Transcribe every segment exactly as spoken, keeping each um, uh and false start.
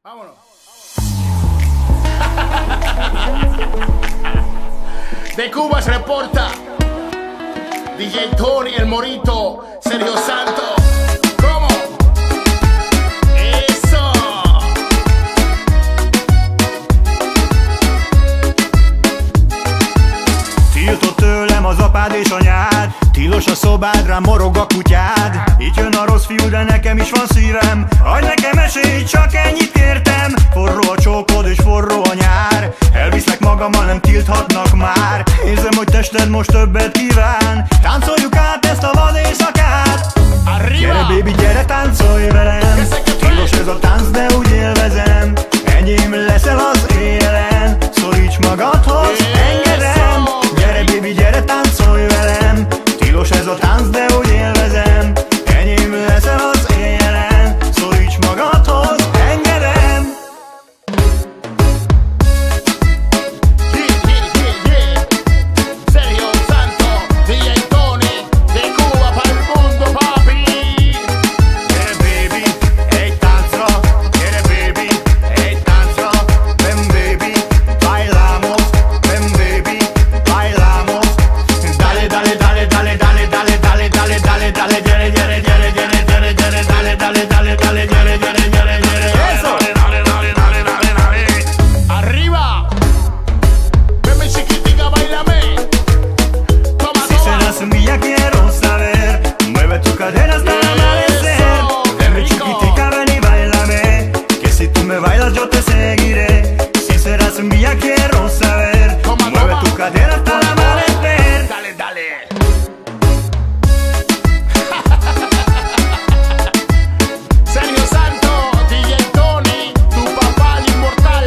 Vámonos. De Cuba se reporta D J Tony, El Morito, Sergio Santos. ¿Cómo? Eso. Tiltott tőlem az apád és anyád, tilos a szobádra, morog a kutyád. Itt jön a rossz fiú, de nekem is van szívem. Adj nekem esélyt, csak ennyit kértem. Forró a csókod és forró a nyár. Elviszlek magammal, nem tilthatnak már. Érzem, hogy tested most többet kíván. Táncoljuk át ezt a vad éjszakát. Gyere baby, gyere táncolj velem. Tilos ez a tánc, de úgy élvezem. Enyém leszel az éjjelen. Szoríts magadhoz, engedem. Gyere baby, gyere táncolj velem. Tilos ez a tánc, de úgy élvezem. Enyém leszel az éjjelen. Szoríts magadhoz, engedem. Yeah, yeah, yeah, yeah. Sergio Santos, D J Tony, de Cuba para el mundo, papi. Gyere baby, egy táncra. Gyere baby, egy táncra. Ven baby, bailamos. Ven baby, bailamos. Dale, dale, dale, dale, dale, dale, dale, dale, dale, dale, gyere, gyere, gyere, gyere, gyere, gyere, dale, dale, dale, dale, gyere, gyere, gyere, gyere. Eso. Dale, dale, dale, dale, dale. Arriba. Ven mi chiquitica, bailame. Toma, Si toma. serás mía quiero saber. Mueve tu cadera hasta el amanecer. Ven mi chiquitica, ven y bailame. Que si tú me bailas yo te seguiré. Si serás mía quiero saber. Toma, Mueve toma. tu cadera hasta el amanecer. Dale, dale. Sergio Santos, D J Tony, tu papá el inmortal.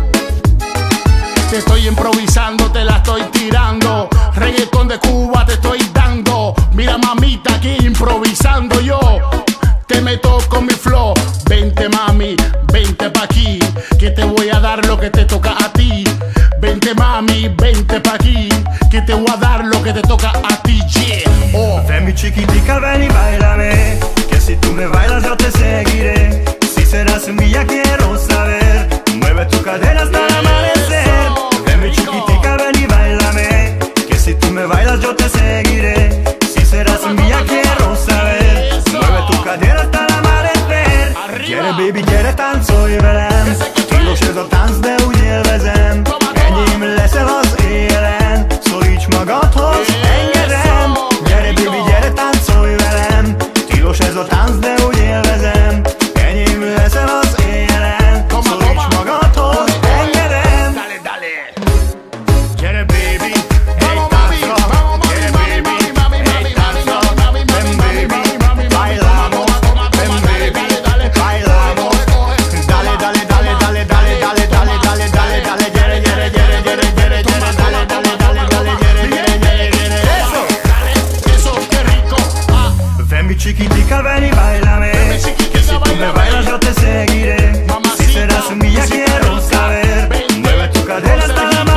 Te estoy improvisando, te la estoy tirando. Reggaetón de Cuba te estoy dando. Mira mamita, aquí improvisando yo. Te meto con mi flow. Vente mami, vente pa' aquí, que te voy a dar lo que te toca a ti. Vente mami, vente pa' aquí, que te voy a dar lo que te toca a ti. Yeah. Oh. Ven mi chiquitica, ven y bailame. Que si tú me bailas yo te seguiré. Si serás mía quiero saber. Mueve tu cadera hasta el amanecer. Ven mi chiquitica, ven y bailame. Que si tú me bailas yo te seguiré. Si serás mía quiero saber. Mueve tu cadera hasta el amanecer. Gyere baby, gyere táncolj velem. Tilos ez a tánc, de úgy élvezem. Enyém leszel az éjjelen. Szoríts magadhoz, engedem. Gyere baby, gyere táncolj velem. Tilos ez a tánc, de úgy élvezem. Enyém leszel az éjjelen. Szoríts magadhoz, engedem. Dale, dale. Gyere baby, egy Vamos mami, táncra. vamos mami, Gyere mami, baby, mami, mami, egy mami, táncra. mami, mami, Ven mami, baby, mami, mami, mami, bailamos. toma, toma, Ven toma, dale, baby, dale, dale. bailamos. Coge, coge, Dale, dale, dale, dale, dale, dale, dale, dale, dale, dale, gyere, gyere, gyere, gyere, gyere, gyere, dale, dale, dale, dale, gyere, gyere, gyere, gyere. Eso. Dale, eso, qué rico. Ah, Ven mi chiquitica, ven y bailame. mi chiquitica, Que si tú me bailame. bailas yo te seguiré. Si Mamacita, serás mía cosita quiero rica. saber. Ven, Mueve tu cadera hasta el cosita